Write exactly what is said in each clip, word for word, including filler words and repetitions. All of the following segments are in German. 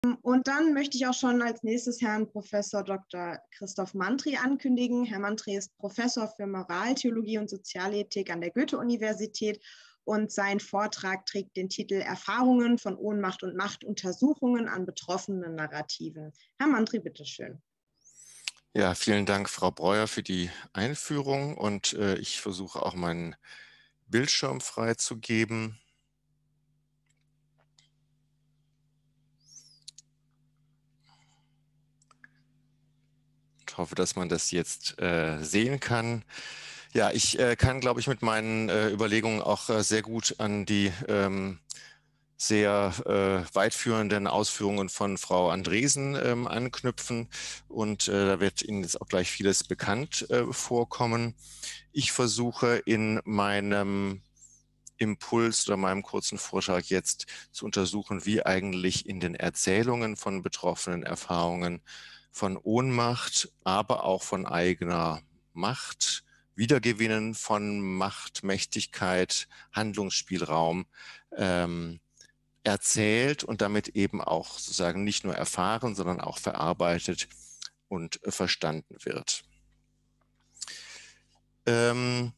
Und dann möchte ich auch schon als nächstes Herrn Professor Doktor Christoph Mantry ankündigen. Herr Mantry ist Professor für Moraltheologie und Sozialethik an der Goethe-Universität und sein Vortrag trägt den Titel Erfahrungen von Ohnmacht und Macht, Untersuchungen an betroffenen Narrativen. Herr Mantry, bitteschön. Ja, vielen Dank, Frau Breuer, für die Einführung und äh, ich versuche auch meinen Bildschirm freizugeben. Ich hoffe, dass man das jetzt äh, sehen kann. Ja, ich äh, kann, glaube ich, mit meinen äh, Überlegungen auch äh, sehr gut an die ähm, sehr äh, weitführenden Ausführungen von Frau Andresen ähm, anknüpfen und äh, da wird Ihnen jetzt auch gleich vieles bekannt äh, vorkommen. Ich versuche in meinem Impuls oder meinem kurzen Vortrag jetzt zu untersuchen, wie eigentlich in den Erzählungen von betroffenen Erfahrungen von Ohnmacht, aber auch von eigener Macht, Wiedergewinnen von Macht, Mächtigkeit, Handlungsspielraum ähm, erzählt und damit eben auch sozusagen nicht nur erfahren, sondern auch verarbeitet und äh, verstanden wird. Ähm,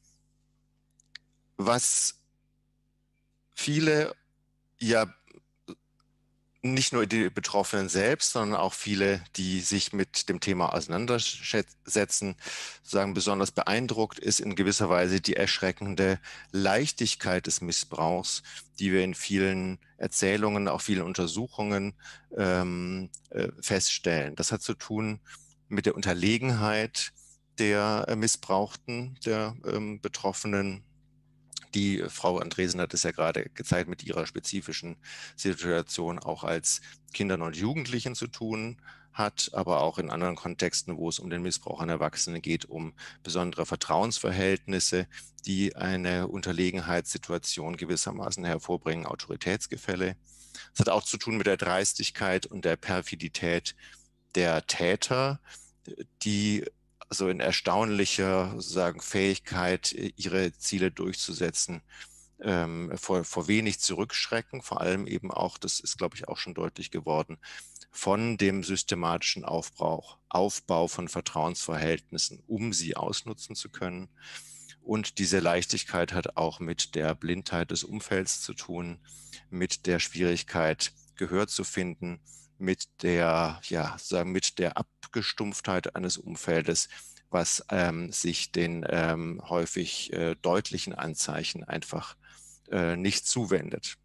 was viele ja nicht nur die Betroffenen selbst, sondern auch viele, die sich mit dem Thema auseinandersetzen, sagen, besonders beeindruckt ist in gewisser Weise die erschreckende Leichtigkeit des Missbrauchs, die wir in vielen Erzählungen, auch vielen Untersuchungen ähm, äh, feststellen. Das hat zu tun mit der Unterlegenheit der äh, Missbrauchten, der ähm, Betroffenen. Die Frau Andresen hat es ja gerade gezeigt, mit ihrer spezifischen Situation auch als Kindern und Jugendlichen zu tun hat, aber auch in anderen Kontexten, wo es um den Missbrauch an Erwachsenen geht, um besondere Vertrauensverhältnisse, die eine Unterlegenheitssituation gewissermaßen hervorbringen, Autoritätsgefälle. Es hat auch zu tun mit der Dreistigkeit und der Perfidität der Täter, die also in erstaunlicher sozusagen Fähigkeit, ihre Ziele durchzusetzen, ähm, vor, vor wenig zurückschrecken, vor allem eben auch, das ist, glaube ich, auch schon deutlich geworden, von dem systematischen Aufbau, Aufbau von Vertrauensverhältnissen, um sie ausnutzen zu können. Und diese Leichtigkeit hat auch mit der Blindheit des Umfelds zu tun, mit der Schwierigkeit, Gehör zu finden, mit der, ja, sagen, mit der Abgestumpftheit eines Umfeldes, was ähm, sich den ähm, häufig äh, deutlichen Anzeichen einfach äh, nicht zuwendet.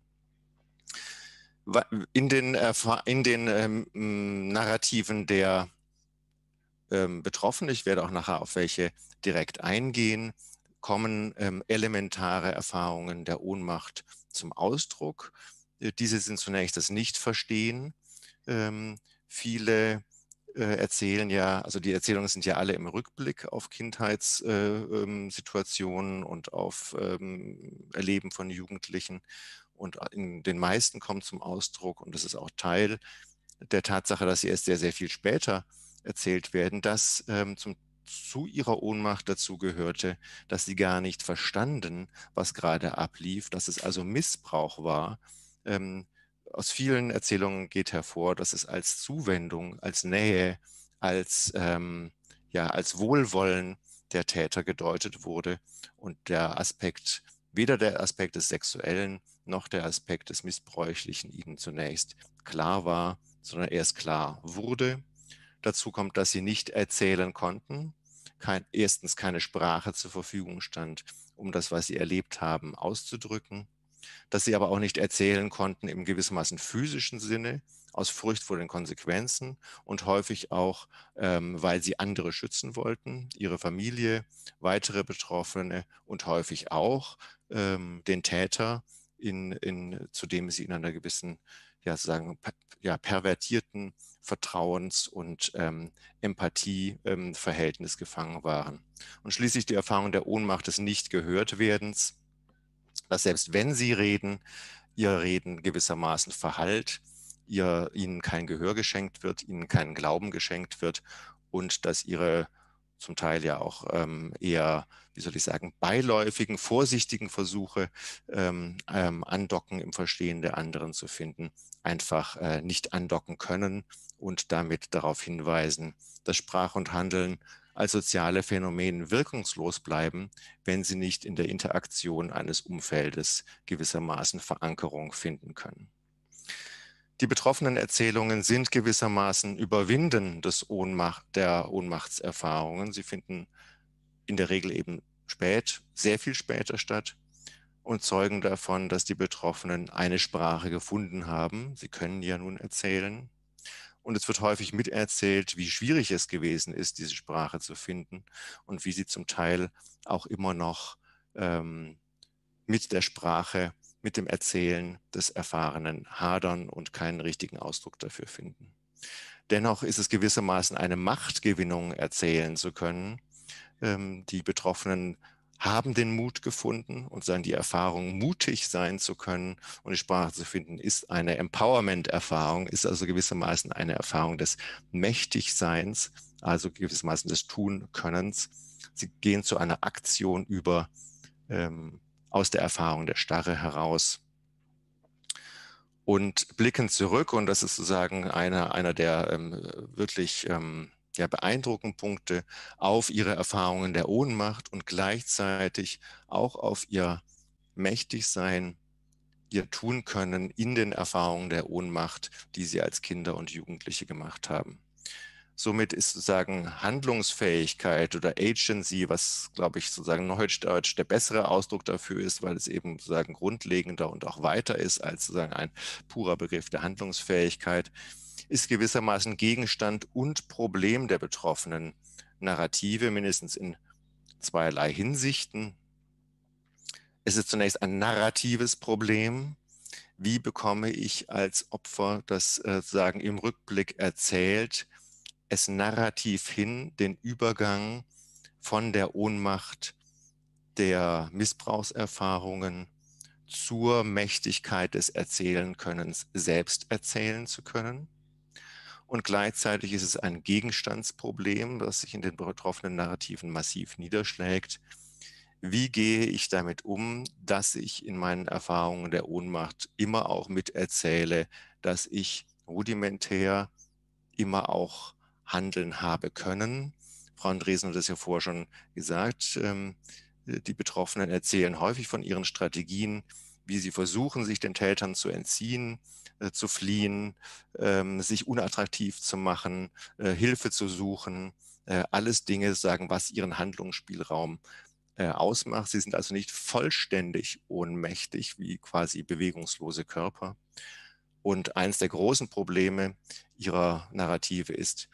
In den, in den ähm, Narrativen der ähm, Betroffenen, ich werde auch nachher auf welche direkt eingehen, kommen ähm, elementare Erfahrungen der Ohnmacht zum Ausdruck. Äh, diese sind zunächst das Nichtverstehen. Ähm, viele äh, erzählen ja, also die Erzählungen sind ja alle im Rückblick auf Kindheitssituationen äh, ähm, und auf ähm, Erleben von Jugendlichen. Und in den meisten kommt zum Ausdruck, und das ist auch Teil der Tatsache, dass sie erst sehr, sehr viel später erzählt werden, dass ähm, zum, zu ihrer Ohnmacht dazu gehörte, dass sie gar nicht verstanden, was gerade ablief, dass es also Missbrauch war. Ähm, aus vielen Erzählungen geht hervor, dass es als Zuwendung, als Nähe, als, ähm, ja, als Wohlwollen der Täter gedeutet wurde und der Aspekt, weder der Aspekt des Sexuellen noch der Aspekt des Missbräuchlichen ihnen zunächst klar war, sondern erst klar wurde. Dazu kommt, dass sie nicht erzählen konnten, kein, erstens keine Sprache zur Verfügung stand, um das, was sie erlebt haben, auszudrücken, dass sie aber auch nicht erzählen konnten im gewissermaßen physischen Sinne, aus Furcht vor den Konsequenzen und häufig auch, ähm, weil sie andere schützen wollten, ihre Familie, weitere Betroffene und häufig auch ähm, den Täter, in, in, zu dem sie in einer gewissen, ja, sagen, ja, pervertierten Vertrauens- und ähm, Empathieverhältnis ähm, gefangen waren. Und schließlich die Erfahrung der Ohnmacht des Nicht-Gehört-Werdens, dass selbst wenn sie reden, ihr Reden gewissermaßen verhallt, ihr, ihnen kein Gehör geschenkt wird, ihnen kein Glauben geschenkt wird und dass ihre zum Teil ja auch ähm, eher, wie soll ich sagen, beiläufigen, vorsichtigen Versuche, ähm, ähm, Andocken im Verstehen der anderen zu finden, einfach äh, nicht andocken können und damit darauf hinweisen, dass Sprache und Handeln als soziale Phänomene wirkungslos bleiben, wenn sie nicht in der Interaktion eines Umfeldes gewissermaßen Verankerung finden können. Die betroffenen Erzählungen sind gewissermaßen Überwinden des Ohnmacht, der Ohnmachtserfahrungen. Sie finden in der Regel eben spät, sehr viel später statt und zeugen davon, dass die Betroffenen eine Sprache gefunden haben. Sie können ja nun erzählen. Und es wird häufig miterzählt, wie schwierig es gewesen ist, diese Sprache zu finden und wie sie zum Teil auch immer noch ähm, mit der Sprache, mit dem Erzählen des Erfahrenen hadern und keinen richtigen Ausdruck dafür finden. Dennoch ist es gewissermaßen eine Machtgewinnung, erzählen zu können. Ähm, die Betroffenen haben den Mut gefunden und sagen, die Erfahrung, mutig sein zu können und die Sprache zu finden, ist eine Empowerment-Erfahrung, ist also gewissermaßen eine Erfahrung des Mächtigseins, also gewissermaßen des Tun-Könnens. Sie gehen zu einer Aktion über, ähm, aus der Erfahrung der Starre heraus und blicken zurück, und das ist sozusagen einer, einer der ähm, wirklich ähm, ja, beeindruckenden Punkte, auf ihre Erfahrungen der Ohnmacht und gleichzeitig auch auf ihr Mächtigsein, ihr Tun können in den Erfahrungen der Ohnmacht, die sie als Kinder und Jugendliche gemacht haben. Somit ist sozusagen Handlungsfähigkeit oder Agency, was, glaube ich, sozusagen Neudeutsch der bessere Ausdruck dafür ist, weil es eben sozusagen grundlegender und auch weiter ist als sozusagen ein purer Begriff der Handlungsfähigkeit, ist gewissermaßen Gegenstand und Problem der betroffenen Narrative, mindestens in zweierlei Hinsichten. Es ist zunächst ein narratives Problem. Wie bekomme ich als Opfer, das äh, sozusagen im Rückblick erzählt, es narrativ hin, den Übergang von der Ohnmacht der Missbrauchserfahrungen zur Mächtigkeit des Erzählenkönnens selbst erzählen zu können. Und gleichzeitig ist es ein Gegenstandsproblem, das sich in den betroffenen Narrativen massiv niederschlägt. Wie gehe ich damit um, dass ich in meinen Erfahrungen der Ohnmacht immer auch miterzähle, dass ich rudimentär immer auch handeln habe können? Frau Andresen hat das ja vorher schon gesagt. Ähm, die Betroffenen erzählen häufig von ihren Strategien, wie sie versuchen, sich den Tätern zu entziehen, äh, zu fliehen, ähm, sich unattraktiv zu machen, äh, Hilfe zu suchen. Äh, alles Dinge, sagen, was ihren Handlungsspielraum äh, ausmacht. Sie sind also nicht vollständig ohnmächtig wie quasi bewegungslose Körper. Und eines der großen Probleme ihrer Narrative ist,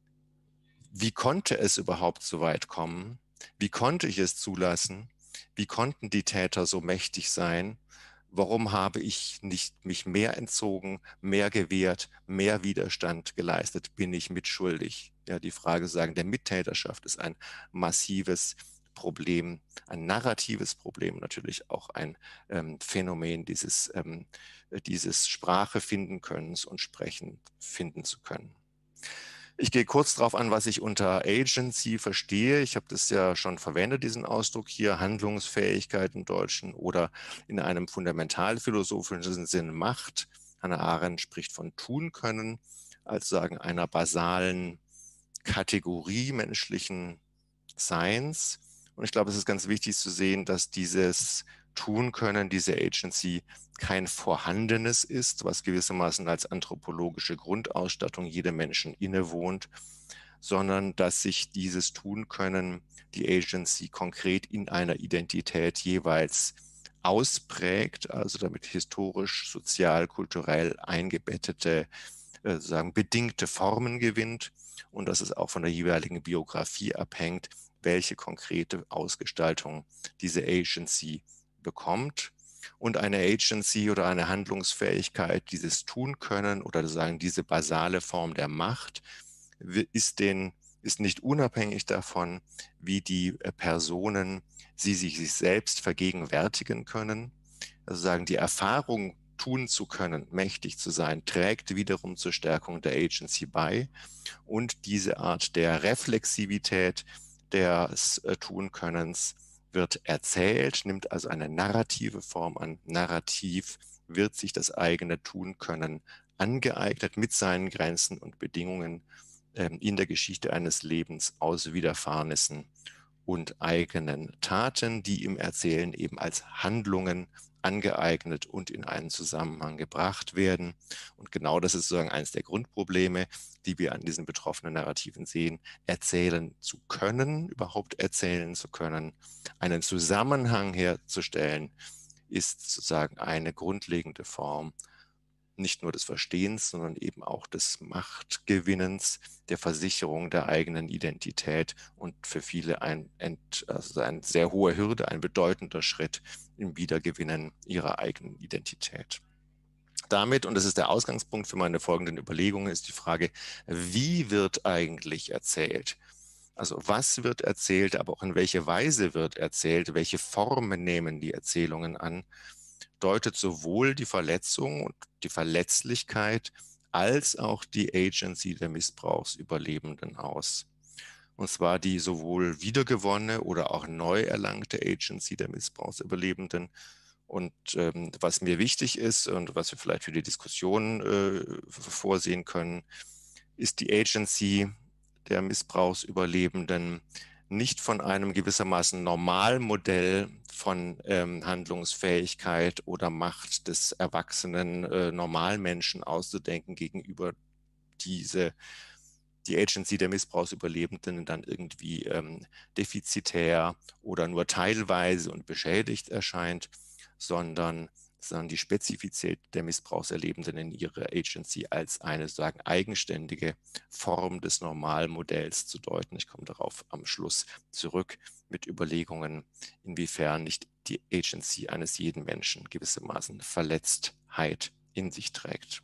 wie konnte es überhaupt so weit kommen? Wie konnte ich es zulassen? Wie konnten die Täter so mächtig sein? Warum habe ich nicht mich mehr entzogen, mehr gewehrt, mehr Widerstand geleistet? Bin ich mitschuldig? Ja, die Frage sagen, der Mittäterschaft ist ein massives Problem, ein narratives Problem, natürlich auch ein ähm, Phänomen dieses, ähm, dieses Sprache finden Könnens und Sprechen finden zu können. Ich gehe kurz darauf an, was ich unter Agency verstehe. Ich habe das ja schon verwendet, diesen Ausdruck hier, Handlungsfähigkeit im Deutschen oder in einem fundamentalphilosophischen Sinn Macht. Hannah Arendt spricht von tun können, als sagen einer basalen Kategorie menschlichen Seins. Und ich glaube, es ist ganz wichtig zu sehen, dass dieses Tun können, diese Agency, kein Vorhandenes ist, was gewissermaßen als anthropologische Grundausstattung jedem Menschen innewohnt, sondern dass sich dieses Tun können, die Agency, konkret in einer Identität jeweils ausprägt, also damit historisch, sozial, kulturell eingebettete, äh, sagen, bedingte Formen gewinnt und dass es auch von der jeweiligen Biografie abhängt, welche konkrete Ausgestaltung diese Agency bekommt. Und eine Agency oder eine Handlungsfähigkeit, dieses tun können oder sagen, diese basale Form der Macht, ist, den, ist nicht unabhängig davon, wie die Personen sie sich, sich selbst vergegenwärtigen können. Also sagen, die Erfahrung, tun zu können, mächtig zu sein, trägt wiederum zur Stärkung der Agency bei. Und diese Art der Reflexivität, des äh, Tunkönnens wird erzählt, nimmt also eine narrative Form an. Narrativ wird sich das eigene Tunkönnen angeeignet mit seinen Grenzen und Bedingungen ähm, in der Geschichte eines Lebens aus Widerfahrnissen und eigenen Taten, die im Erzählen eben als Handlungen angeeignet und in einen Zusammenhang gebracht werden. Und genau das ist sozusagen eines der Grundprobleme, die wir an diesen betroffenen Narrativen sehen, erzählen zu können, überhaupt erzählen zu können, einen Zusammenhang herzustellen, ist sozusagen eine grundlegende Form nicht nur des Verstehens, sondern eben auch des Machtgewinnens, der Versicherung der eigenen Identität und für viele ein, also eine sehr hohe Hürde, ein bedeutender Schritt im Wiedergewinnen ihrer eigenen Identität. Damit, und das ist der Ausgangspunkt für meine folgenden Überlegungen, ist die Frage, wie wird eigentlich erzählt? Also was wird erzählt, aber auch in welche Weise wird erzählt, welche Formen nehmen die Erzählungen an, deutet sowohl die Verletzung und die Verletzlichkeit als auch die Agency der Missbrauchsüberlebenden aus. Und zwar die sowohl wiedergewonnene oder auch neu erlangte Agency der Missbrauchsüberlebenden. Und ähm, was mir wichtig ist und was wir vielleicht für die Diskussion äh, vorsehen können, ist die Agency der Missbrauchsüberlebenden nicht von einem gewissermaßen Normalmodell von ähm, Handlungsfähigkeit oder Macht des erwachsenen äh, Normalmenschen auszudenken gegenüber diese, die Agency der Missbrauchsüberlebenden dann irgendwie ähm, defizitär oder nur teilweise und beschädigt erscheint, sondern sondern die Spezifität der Missbrauchserlebenden in ihrer Agency als eine sozusagen eigenständige Form des Normalmodells zu deuten. Ich komme darauf am Schluss zurück mit Überlegungen, inwiefern nicht die Agency eines jeden Menschen gewissermaßen Verletztheit in sich trägt.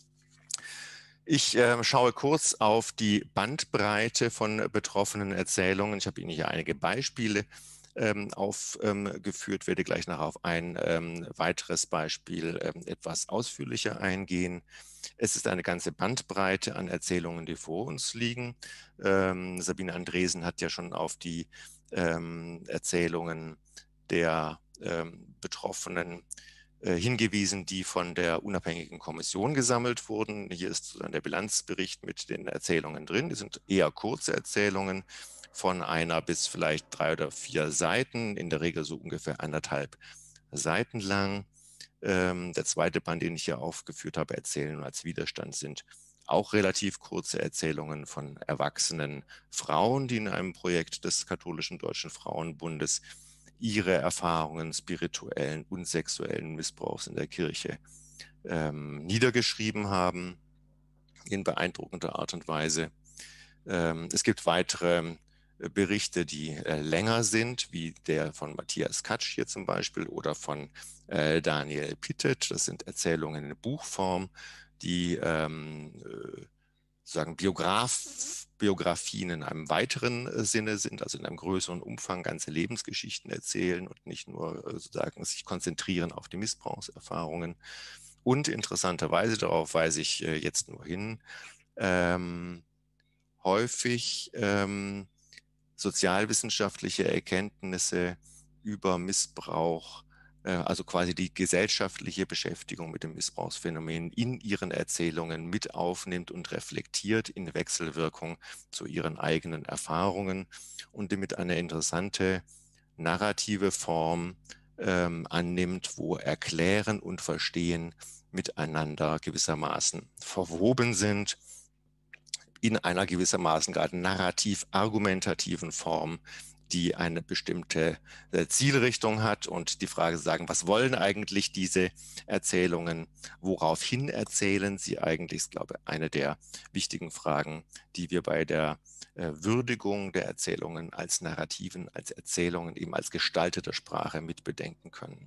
Ich äh, schaue kurz auf die Bandbreite von betroffenen Erzählungen. Ich habe Ihnen hier einige Beispiele ähm, aufgeführt, werde gleich noch auf ein ähm, weiteres Beispiel ähm, etwas ausführlicher eingehen. Es ist eine ganze Bandbreite an Erzählungen, die vor uns liegen. Ähm, Sabine Andresen hat ja schon auf die ähm, Erzählungen der ähm, Betroffenen hingewiesen, die von der unabhängigen Kommission gesammelt wurden. Hier ist dann der Bilanzbericht mit den Erzählungen drin. Die sind eher kurze Erzählungen von einer bis vielleicht drei oder vier Seiten, in der Regel so ungefähr anderthalb Seiten lang. Ähm, der zweite Band, den ich hier aufgeführt habe, Erzählen als Widerstand, sind auch relativ kurze Erzählungen von erwachsenen Frauen, die in einem Projekt des Katholischen Deutschen Frauenbundes ihre Erfahrungen spirituellen und sexuellen Missbrauchs in der Kirche ähm, niedergeschrieben haben, in beeindruckender Art und Weise. Ähm, es gibt weitere Berichte, die äh, länger sind, wie der von Matthias Katsch hier zum Beispiel oder von äh, Daniel Pittet. Das sind Erzählungen in Buchform, die ähm, äh, sozusagen Biograf, Biografien in einem weiteren äh, Sinne sind, also in einem größeren Umfang ganze Lebensgeschichten erzählen und nicht nur äh, sozusagen sich konzentrieren auf die Missbrauchserfahrungen. Und interessanterweise, darauf weise ich äh, jetzt nur hin, ähm, häufig ähm, sozialwissenschaftliche Erkenntnisse über Missbrauch, also quasi die gesellschaftliche Beschäftigung mit dem Missbrauchsphänomen in ihren Erzählungen mit aufnimmt und reflektiert in Wechselwirkung zu ihren eigenen Erfahrungen und damit eine interessante narrative Form ähm, annimmt, wo Erklären und Verstehen miteinander gewissermaßen verwoben sind, in einer gewissermaßen gerade narrativ-argumentativen Form, die eine bestimmte äh, Zielrichtung hat und die Frage sagen, was wollen eigentlich diese Erzählungen, woraufhin erzählen sie eigentlich, ist, glaube ich, eine der wichtigen Fragen, die wir bei der äh, Würdigung der Erzählungen als Narrativen, als Erzählungen, eben als gestaltete Sprache mitbedenken können.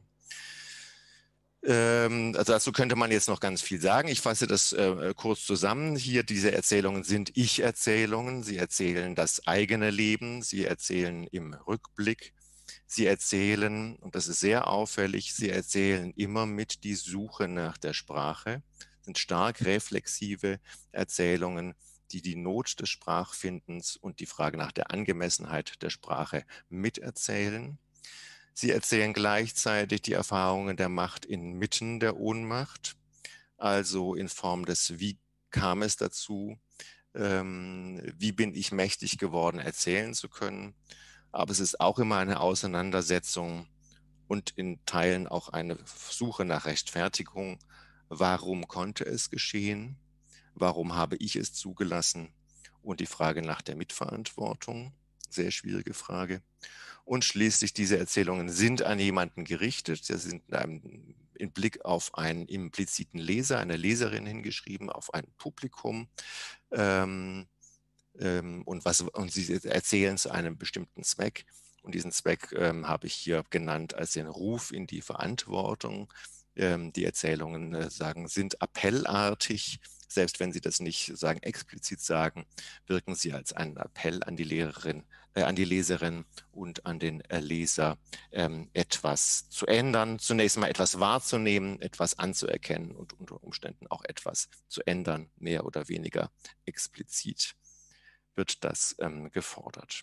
Also dazu könnte man jetzt noch ganz viel sagen. Ich fasse das äh, kurz zusammen. Hier, diese Erzählungen sind Ich-Erzählungen. Sie erzählen das eigene Leben. Sie erzählen im Rückblick. Sie erzählen, und das ist sehr auffällig, sie erzählen immer mit die Suche nach der Sprache. Sind stark reflexive Erzählungen, die die Not des Sprachfindens und die Frage nach der Angemessenheit der Sprache miterzählen. Sie erzählen gleichzeitig die Erfahrungen der Macht inmitten der Ohnmacht, also in Form des Wie kam es dazu, ähm, wie bin ich mächtig geworden, erzählen zu können. Aber es ist auch immer eine Auseinandersetzung und in Teilen auch eine Suche nach Rechtfertigung. Warum konnte es geschehen? Warum habe ich es zugelassen? Und die Frage nach der Mitverantwortung, sehr schwierige Frage. Und schließlich, diese Erzählungen sind an jemanden gerichtet. Sie sind in einem, im Blick auf einen impliziten Leser, eine Leserin hingeschrieben, auf ein Publikum. Ähm, ähm, und, was, und sie erzählen zu einem bestimmten Zweck. Und diesen Zweck ähm, habe ich hier genannt als den Ruf in die Verantwortung. Ähm, die Erzählungen äh, sagen, sind appellartig. Selbst wenn sie das nicht sagen, explizit sagen, wirken sie als ein Appell an die Lehrerin, äh, an die Leserin und an den äh, Leser, ähm, etwas zu ändern, zunächst mal etwas wahrzunehmen, etwas anzuerkennen und unter Umständen auch etwas zu ändern, mehr oder weniger explizit wird das ähm, gefordert.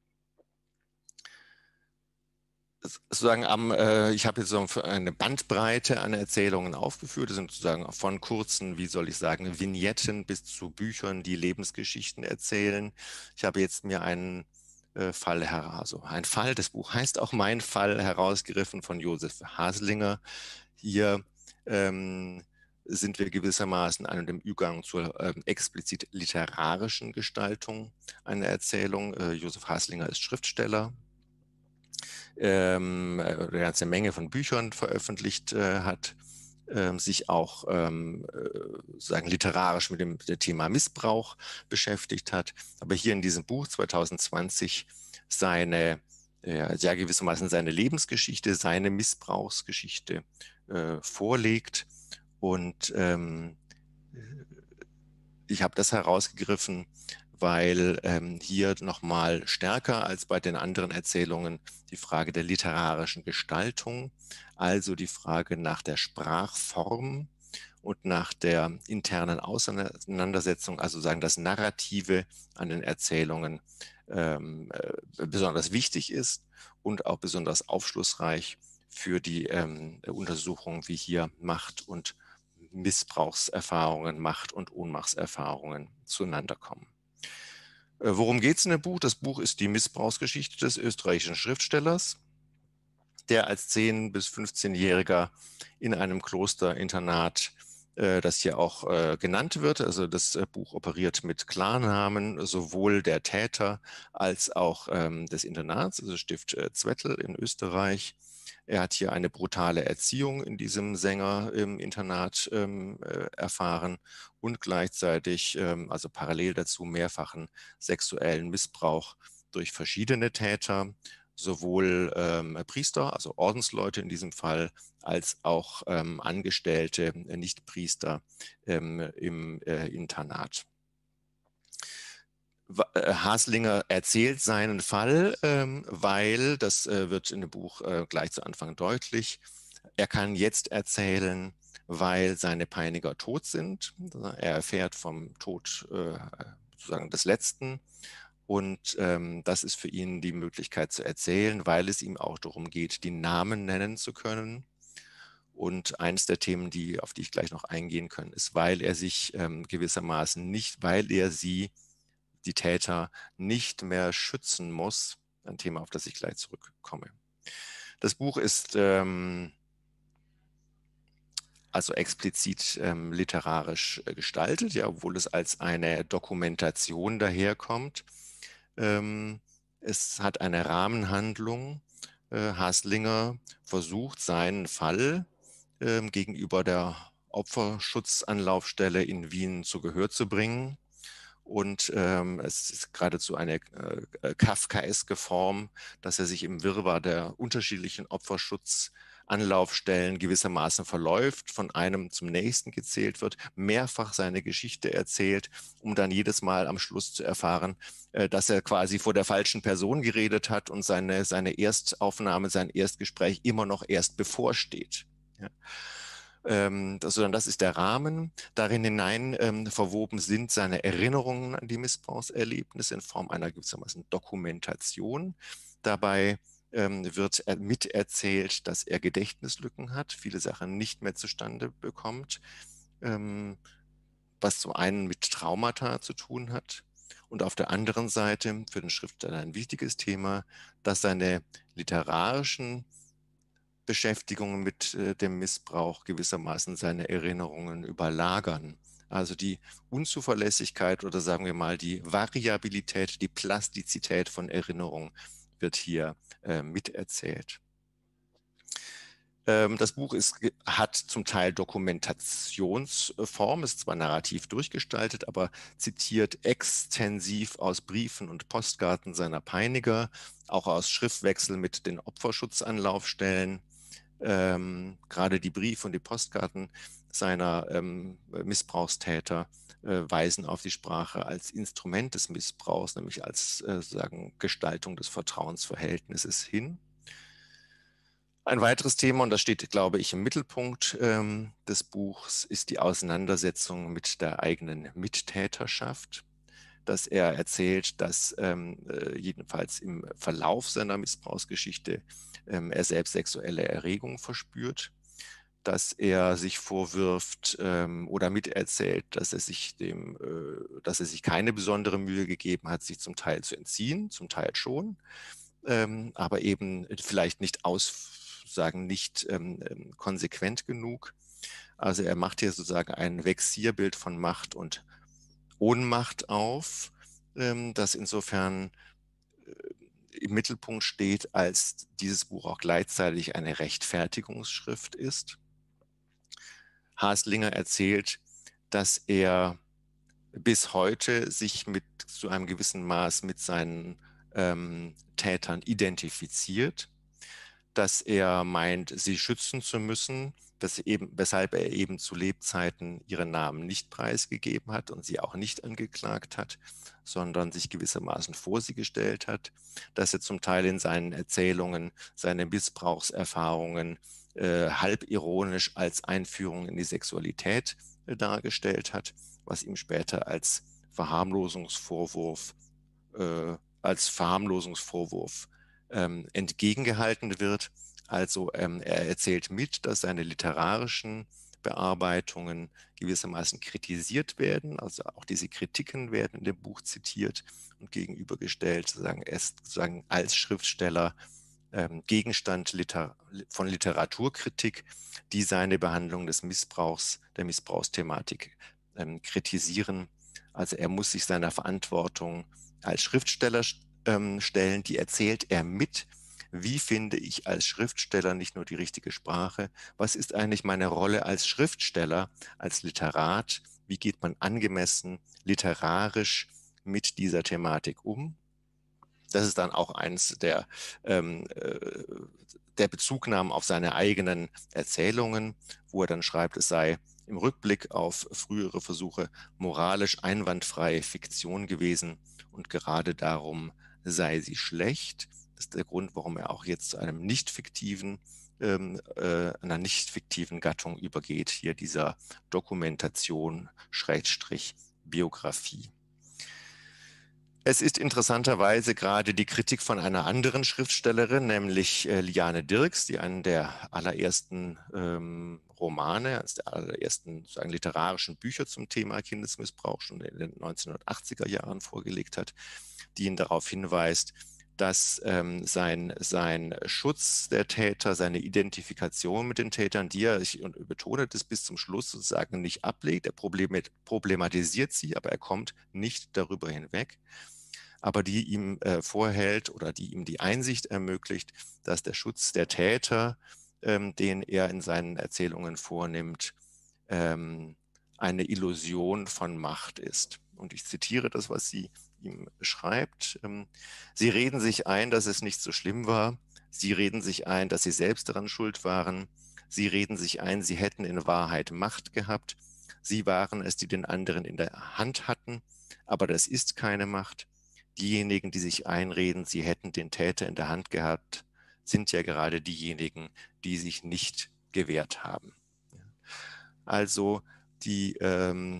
Sozusagen am, äh, ich habe jetzt so eine Bandbreite an Erzählungen aufgeführt. Das sind sozusagen von kurzen, wie soll ich sagen, Vignetten bis zu Büchern, die Lebensgeschichten erzählen. Ich habe jetzt mir einen äh, Fall, also ein Fall, das Buch heißt auch Mein Fall, herausgegriffen von Josef Haslinger. Hier ähm, sind wir gewissermaßen an dem Übergang zur äh, explizit literarischen Gestaltung einer Erzählung. Äh, Josef Haslinger ist Schriftsteller, ähm, eine ganze Menge von Büchern veröffentlicht äh, hat, äh, sich auch ähm, äh, sagen literarisch mit dem, mit dem Thema Missbrauch beschäftigt hat, aber hier in diesem Buch zwanzig zwanzig seine, äh, ja gewissermaßen seine Lebensgeschichte, seine Missbrauchsgeschichte äh, vorlegt. Und ähm, ich habe das herausgegriffen, weil ähm, hier nochmal stärker als bei den anderen Erzählungen die Frage der literarischen Gestaltung, also die Frage nach der Sprachform und nach der internen Auseinandersetzung, also sagen das Narrative an den Erzählungen, ähm, äh, besonders wichtig ist und auch besonders aufschlussreich für die ähm, Untersuchung, wie hier Macht und Missbrauchserfahrungen, Macht- und Ohnmachtserfahrungen zueinander kommen. Worum geht es in dem Buch? Das Buch ist die Missbrauchsgeschichte des österreichischen Schriftstellers, der als zehn- bis fünfzehnjähriger in einem Klosterinternat, äh, das hier auch äh, genannt wird, also das äh, Buch operiert mit Klarnamen, sowohl der Täter als auch ähm, des Internats, also Stift äh, Zwettl in Österreich. Er hat hier eine brutale Erziehung in diesem Sänger im Internat ähm, äh, erfahren und gleichzeitig, ähm, also parallel dazu, mehrfachen sexuellen Missbrauch durch verschiedene Täter, sowohl ähm, Priester, also Ordensleute in diesem Fall, als auch ähm, Angestellte, äh, Nichtpriester ähm, im äh, Internat. Haslinger erzählt seinen Fall, ähm, weil, das äh, wird in dem Buch äh, gleich zu Anfang deutlich, er kann jetzt erzählen, weil seine Peiniger tot sind. Er erfährt vom Tod äh, sozusagen des Letzten. Und ähm, das ist für ihn die Möglichkeit zu erzählen, weil es ihm auch darum geht, die Namen nennen zu können. Und eines der Themen, die, auf die ich gleich noch eingehen kann, ist, weil er sich ähm, gewissermaßen nicht, weil er sie die Täter nicht mehr schützen muss. Ein Thema, auf das ich gleich zurückkomme. Das Buch ist ähm, also explizit ähm, literarisch äh, gestaltet, ja, obwohl es als eine Dokumentation daherkommt. Ähm, es hat eine Rahmenhandlung. Äh, Haslinger versucht, seinen Fall äh, gegenüber der Opferschutzanlaufstelle in Wien zu Gehör zu bringen. Und ähm, es ist geradezu eine äh, kafkaeske Form, dass er sich im Wirrwarr der unterschiedlichen Opferschutzanlaufstellen gewissermaßen verläuft, von einem zum nächsten gezählt wird, mehrfach seine Geschichte erzählt, um dann jedes Mal am Schluss zu erfahren, äh, dass er quasi vor der falschen Person geredet hat und seine, seine Erstaufnahme, sein Erstgespräch immer noch erst bevorsteht. Ja. Ähm, das, sondern das ist der Rahmen. Darin hinein ähm, verwoben sind seine Erinnerungen an die Missbrauchserlebnisse in Form einer gewissermaßen Dokumentation. Dabei ähm, wird er miterzählt, dass er Gedächtnislücken hat, viele Sachen nicht mehr zustande bekommt, ähm, was zum einen mit Traumata zu tun hat und auf der anderen Seite für den Schriftsteller ein wichtiges Thema, dass seine literarischen Beschäftigungen mit äh, dem Missbrauch gewissermaßen seine Erinnerungen überlagern. Also die Unzuverlässigkeit oder sagen wir mal die Variabilität, die Plastizität von Erinnerung wird hier äh, miterzählt. Ähm, das Buch ist, hat zum Teil Dokumentationsform, ist zwar narrativ durchgestaltet, aber zitiert extensiv aus Briefen und Postkarten seiner Peiniger, auch aus Schriftwechsel mit den Opferschutzanlaufstellen. Ähm, gerade die Briefe und die Postkarten seiner ähm, Missbrauchstäter äh, weisen auf die Sprache als Instrument des Missbrauchs, nämlich als äh, sagen, Gestaltung des Vertrauensverhältnisses hin. Ein weiteres Thema, und das steht, glaube ich, im Mittelpunkt ähm, des Buchs, ist die Auseinandersetzung mit der eigenen Mittäterschaft. Dass er erzählt, dass ähm, äh, jedenfalls im Verlauf seiner Missbrauchsgeschichte ähm, er selbst sexuelle Erregung verspürt, dass er sich vorwirft ähm, oder miterzählt, dass er sich dem, äh, dass er sich keine besondere Mühe gegeben hat, sich zum Teil zu entziehen, zum Teil schon, ähm, aber eben vielleicht nicht aus, sagen nicht ähm, konsequent genug. Also er macht hier sozusagen ein Vexierbild von Macht und Ohnmacht auf, ähm, das insofern äh, im Mittelpunkt steht, als dieses Buch auch gleichzeitig eine Rechtfertigungsschrift ist. Haslinger erzählt, dass er bis heute sich mit zu einem gewissen Maß mit seinen ähm, Tätern identifiziert, dass er meint, sie schützen zu müssen, dass eben, weshalb er eben zu Lebzeiten ihre Namen nicht preisgegeben hat und sie auch nicht angeklagt hat, sondern sich gewissermaßen vor sie gestellt hat, dass er zum Teil in seinen Erzählungen seine Missbrauchserfahrungen äh, halb ironisch als Einführung in die Sexualität äh, dargestellt hat, was ihm später als Verharmlosungsvorwurf, äh, als Verharmlosungsvorwurf ähm, entgegengehalten wird. Also ähm, er erzählt mit, dass seine literarischen Bearbeitungen gewissermaßen kritisiert werden. Also auch diese Kritiken werden in dem Buch zitiert und gegenübergestellt, sozusagen, er ist sozusagen als Schriftsteller ähm, Gegenstand Liter von Literaturkritik, die seine Behandlung des Missbrauchs, der Missbrauchsthematik ähm, kritisieren. Also er muss sich seiner Verantwortung als Schriftsteller ähm, stellen, die erzählt er mit. Wie finde ich als Schriftsteller nicht nur die richtige Sprache? Was ist eigentlich meine Rolle als Schriftsteller, als Literat? Wie geht man angemessen literarisch mit dieser Thematik um? Das ist dann auch eines der, ähm, äh, der Bezugnahmen auf seine eigenen Erzählungen, wo er dann schreibt, es sei im Rückblick auf frühere Versuche moralisch einwandfreie Fiktion gewesen und gerade darum sei sie schlecht. Das ist der Grund, warum er auch jetzt zu einem nicht fiktiven, ähm, äh, einer nicht fiktiven Gattung übergeht, hier dieser Dokumentation, Schrägstrich, Biografie. Es ist interessanterweise gerade die Kritik von einer anderen Schriftstellerin, nämlich äh, Liane Dirks, die einen der allerersten ähm, Romane, eines der allerersten sagen, literarischen Bücher zum Thema Kindesmissbrauch schon in den neunzehnhundertachtziger Jahren vorgelegt hat, die ihn darauf hinweist, dass ähm, sein, sein Schutz der Täter, seine Identifikation mit den Tätern, die er, ich betone das bis zum Schluss sozusagen nicht ablegt, er problematisiert sie, aber er kommt nicht darüber hinweg, aber die ihm äh, vorhält oder die ihm die Einsicht ermöglicht, dass der Schutz der Täter, ähm, den er in seinen Erzählungen vornimmt, ähm, eine Illusion von Macht ist. Und ich zitiere das, was sie ihm schreibt. Ähm, sie reden sich ein, dass es nicht so schlimm war. Sie reden sich ein, dass sie selbst daran schuld waren. Sie reden sich ein, sie hätten in Wahrheit Macht gehabt. Sie waren es, die den anderen in der Hand hatten. Aber das ist keine Macht. Diejenigen, die sich einreden, sie hätten den Täter in der Hand gehabt, sind ja gerade diejenigen, die sich nicht gewehrt haben. also die ähm,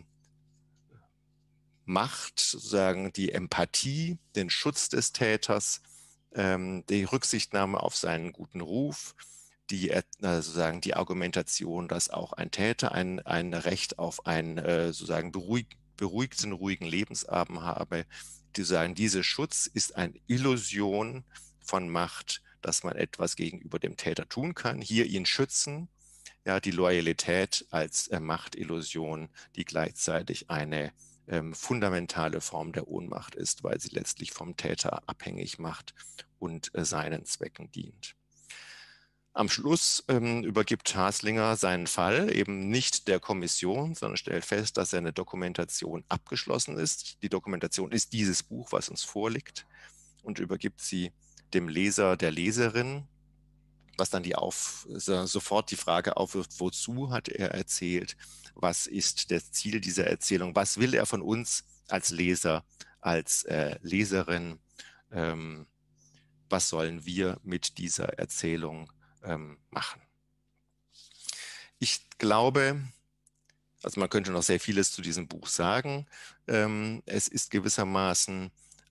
Macht, sozusagen die Empathie, den Schutz des Täters, ähm, die Rücksichtnahme auf seinen guten Ruf, die, äh, sozusagen die Argumentation, dass auch ein Täter ein, ein Recht auf einen äh, sozusagen beruhig, beruhigten, ruhigen Lebensabend habe. Die sagen, dieser Schutz ist eine Illusion von Macht, dass man etwas gegenüber dem Täter tun kann, hier ihn schützen. Ja, die Loyalität als äh, Machtillusion, die gleichzeitig eine ähm, fundamentale Form der Ohnmacht ist, weil sie letztlich vom Täter abhängig macht und äh, seinen Zwecken dient. Am Schluss ähm, übergibt Haslinger seinen Fall eben nicht der Kommission, sondern stellt fest, dass seine Dokumentation abgeschlossen ist. Die Dokumentation ist dieses Buch, was uns vorliegt, und übergibt sie dem Leser, der Leserin, was dann die auf, sofort die Frage aufwirft, wozu hat er erzählt? Was ist das Ziel dieser Erzählung? Was will er von uns als Leser, als äh, Leserin? Ähm, was sollen wir mit dieser Erzählung ähm, machen? Ich glaube, also man könnte noch sehr vieles zu diesem Buch sagen. Ähm, es ist gewissermaßen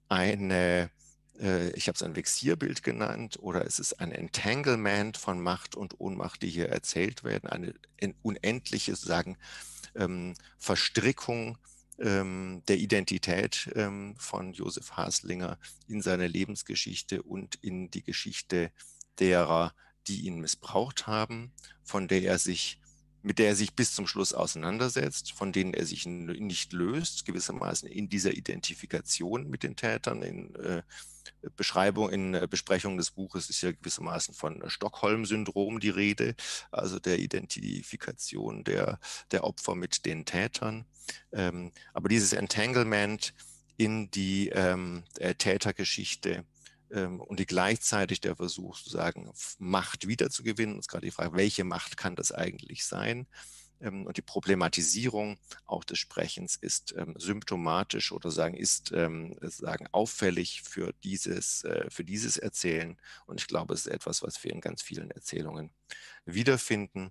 eine, äh, ich habe es ein Vexierbild genannt, oder es ist ein Entanglement von Macht und Ohnmacht, die hier erzählt werden, eine unendliche, sozusagen, ähm, Verstrickung ähm, der Identität ähm, von Josef Haslinger in seine Lebensgeschichte und in die Geschichte derer, die ihn missbraucht haben, von der er sich mit der er sich bis zum Schluss auseinandersetzt, von denen er sich nicht löst, gewissermaßen in dieser Identifikation mit den Tätern. In äh, Beschreibung, in äh, Besprechung des Buches ist ja gewissermaßen von Stockholm-Syndrom die Rede, also der Identifikation der, der Opfer mit den Tätern. Ähm, aber dieses Entanglement in die ähm, Tätergeschichte und die gleichzeitig der Versuch, sozusagen Macht wiederzugewinnen, uns gerade die Frage, welche Macht kann das eigentlich sein? Und die Problematisierung auch des Sprechens ist ähm, symptomatisch oder sagen, ist ähm, sagen, auffällig für dieses, äh, für dieses Erzählen. Und ich glaube, es ist etwas, was wir in ganz vielen Erzählungen wiederfinden,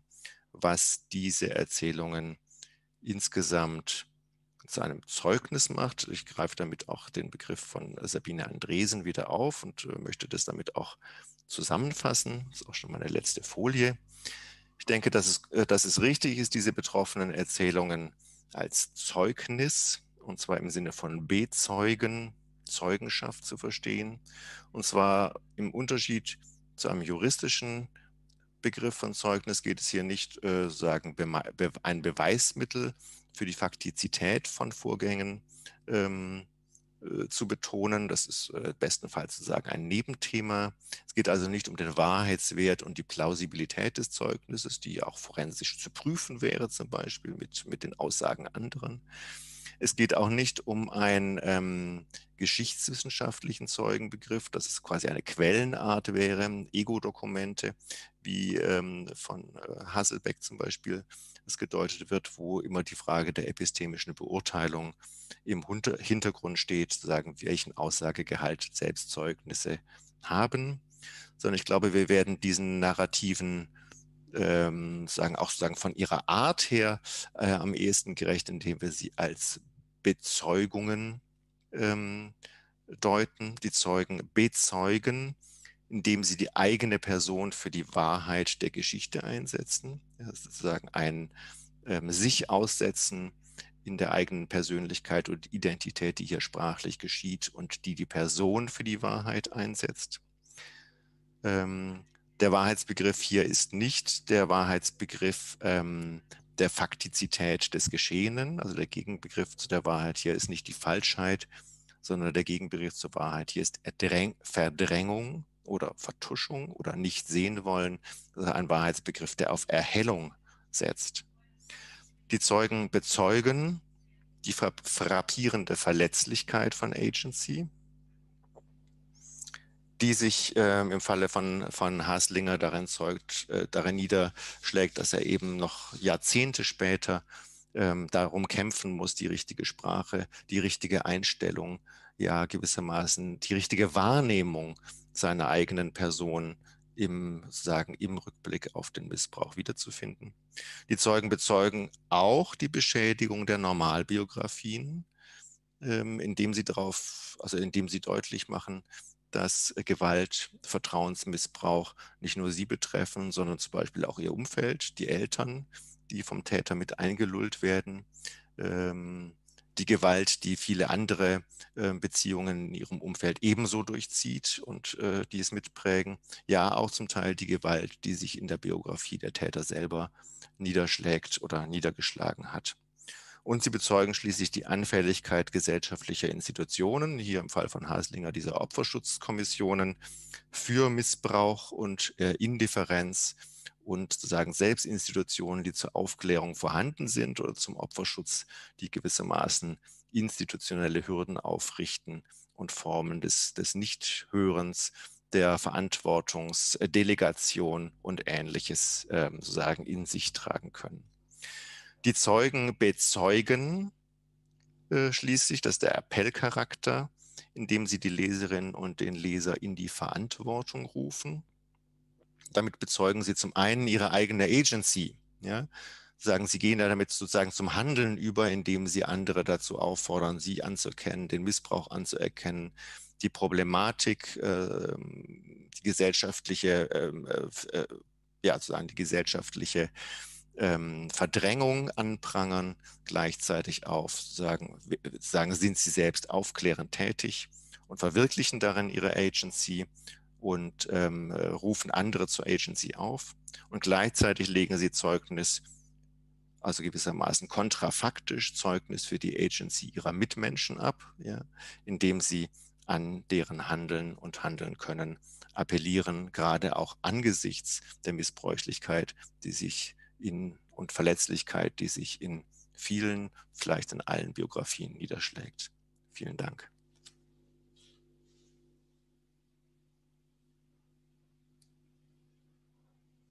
was diese Erzählungen insgesamt zu einem Zeugnis macht. Ich greife damit auch den Begriff von Sabine Andresen wieder auf und äh, möchte das damit auch zusammenfassen. Das ist auch schon meine letzte Folie. Ich denke, dass es, äh, dass es richtig ist, diese betroffenen Erzählungen als Zeugnis, und zwar im Sinne von Bezeugen, Zeugenschaft zu verstehen. Und zwar im Unterschied zu einem juristischen Begriff von Zeugnis geht es hier nicht äh, sagen, be ein Beweismittel für die Faktizität von Vorgängen ähm, äh, zu betonen. Das ist äh, bestenfalls zu sagen ein Nebenthema. Es geht also nicht um den Wahrheitswert und die Plausibilität des Zeugnisses, die auch forensisch zu prüfen wäre, zum Beispiel mit, mit den Aussagen anderen. Es geht auch nicht um einen ähm, geschichtswissenschaftlichen Zeugenbegriff, dass es quasi eine Quellenart wäre, Ego-Dokumente, wie ähm, von äh, Hasselbeck zum Beispiel es gedeutet wird, wo immer die Frage der epistemischen Beurteilung im Hintergrund steht, zu sagen, welchen Aussagegehalt Selbstzeugnisse haben, sondern ich glaube, wir werden diesen narrativen ähm, sagen, auch sozusagen von ihrer Art her äh, am ehesten gerecht, indem wir sie als Bezeugungen ähm, deuten, die Zeugen bezeugen, indem sie die eigene Person für die Wahrheit der Geschichte einsetzen, ja, sozusagen ein ähm, sich aussetzen in der eigenen Persönlichkeit und Identität, die hier sprachlich geschieht und die die Person für die Wahrheit einsetzt. Ähm, der Wahrheitsbegriff hier ist nicht der Wahrheitsbegriff ähm, der Faktizität des Geschehenen, also der Gegenbegriff zu der Wahrheit hier ist nicht die Falschheit, sondern der Gegenbegriff zur Wahrheit hier ist Erdräng Verdrängung oder Vertuschung oder nicht sehen wollen, also ein Wahrheitsbegriff, der auf Erhellung setzt. Die Zeugen bezeugen die frappierende Verletzlichkeit von Agency, die sich äh, im Falle von, von Haslinger darin, zeugt, äh, darin niederschlägt, dass er eben noch Jahrzehnte später ähm, darum kämpfen muss, die richtige Sprache, die richtige Einstellung, ja gewissermaßen die richtige Wahrnehmung seiner eigenen Person im, sozusagen im Rückblick auf den Missbrauch wiederzufinden. Die Zeugen bezeugen auch die Beschädigung der Normalbiografien, ähm, indem sie darauf, also indem sie deutlich machen, dass Gewalt, Vertrauensmissbrauch nicht nur sie betreffen, sondern zum Beispiel auch ihr Umfeld, die Eltern, die vom Täter mit eingelullt werden, ähm, die Gewalt, die viele andere äh, Beziehungen in ihrem Umfeld ebenso durchzieht und äh, die es mitprägen. Ja, auch zum Teil die Gewalt, die sich in der Biografie der Täter selber niederschlägt oder niedergeschlagen hat. Und sie bezeugen schließlich die Anfälligkeit gesellschaftlicher Institutionen, hier im Fall von Haslinger dieser Opferschutzkommissionen, für Missbrauch und äh, Indifferenz und sozusagen Selbstinstitutionen, die zur Aufklärung vorhanden sind oder zum Opferschutz, die gewissermaßen institutionelle Hürden aufrichten und Formen des, des Nichthörens, der Verantwortungsdelegation und Ähnliches ähm, sozusagen in sich tragen können. Die Zeugen bezeugen äh, schließlich, dass der Appellcharakter, indem sie die Leserinnen und den Leser in die Verantwortung rufen. Damit bezeugen sie zum einen ihre eigene Agency. Ja? Sagen, sie gehen damit sozusagen zum Handeln über, indem sie andere dazu auffordern, sie anzuerkennen, den Missbrauch anzuerkennen, die Problematik, äh, die gesellschaftliche, äh, äh, ja, sozusagen die gesellschaftliche ähm, Verdrängung anprangern, gleichzeitig auf, sagen, sagen, sind sie selbst aufklärend tätig und verwirklichen darin ihre Agency und ähm, rufen andere zur Agency auf und gleichzeitig legen sie Zeugnis, also gewissermaßen kontrafaktisch Zeugnis für die Agency ihrer Mitmenschen ab, ja, indem sie an deren Handeln und Handeln können appellieren, gerade auch angesichts der Missbräuchlichkeit, die sich in und Verletzlichkeit, die sich in vielen, vielleicht in allen Biografien niederschlägt. Vielen Dank.